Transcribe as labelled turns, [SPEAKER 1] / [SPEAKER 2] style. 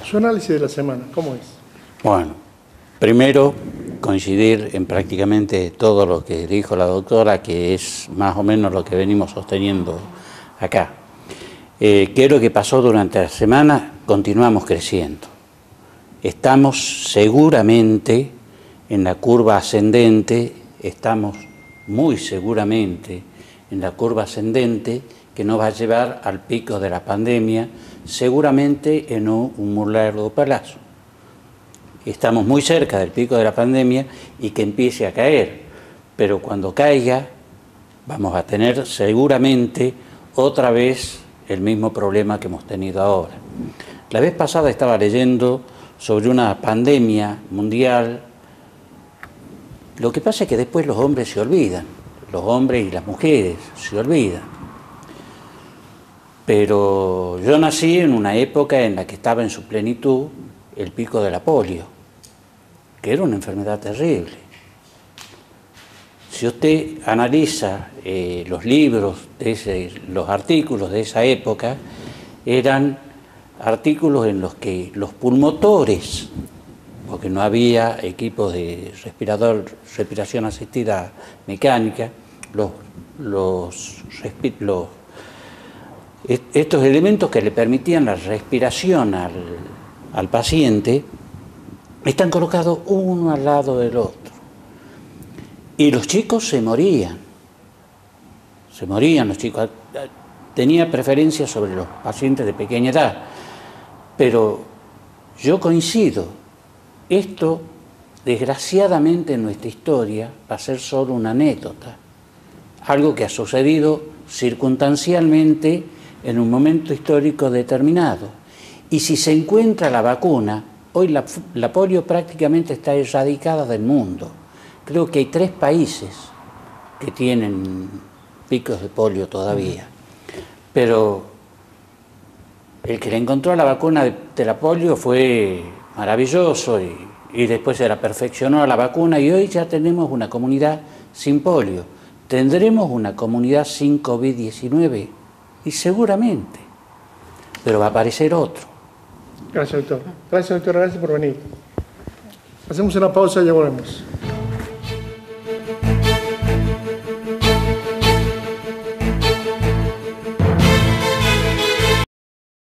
[SPEAKER 1] Su análisis de la semana, ¿cómo es?
[SPEAKER 2] Bueno, primero coincidir en prácticamente todo lo que dijo la doctora, que es más o menos lo que venimos sosteniendo acá. ¿Qué es lo que pasó durante la semana? Continuamos creciendo. Estamos seguramente en la curva ascendente, estamos muy seguramente en la curva ascendente que nos va a llevar al pico de la pandemia, seguramente en un muy largo plazo. Estamos muy cerca del pico de la pandemia y que empiece a caer, pero cuando caiga vamos a tener seguramente otra vez el mismo problema que hemos tenido ahora. La vez pasada estaba leyendo sobre una pandemia mundial. Lo que pasa es que después los hombres se olvidan, los hombres y las mujeres se olvidan. Pero yo nací en una época en la que estaba en su plenitud el pico de la polio, que era una enfermedad terrible. Si usted analiza los libros, los artículos de esa época, eran artículos en los que los pulmotores, porque no había equipos de respiración asistida mecánica, estos elementos que le permitían la respiración al paciente, están colocados uno al lado del otro. Y los chicos se morían los chicos. Tenía preferencia sobre los pacientes de pequeña edad, pero yo coincido. Esto, desgraciadamente, en nuestra historia va a ser solo una anécdota, algo que ha sucedido circunstancialmente en un momento histórico determinado. Y si se encuentra la vacuna, hoy la polio prácticamente está erradicada del mundo. Creo que hay 3 países que tienen picos de polio todavía, pero el que le encontró la vacuna de la polio fue maravilloso y después se la perfeccionó a la vacuna y hoy ya tenemos una comunidad sin polio. Tendremos una comunidad sin COVID-19 y seguramente, pero va a aparecer otro.
[SPEAKER 1] Gracias, doctor. Gracias, doctor. Gracias por venir. Hacemos una pausa y ya volvemos.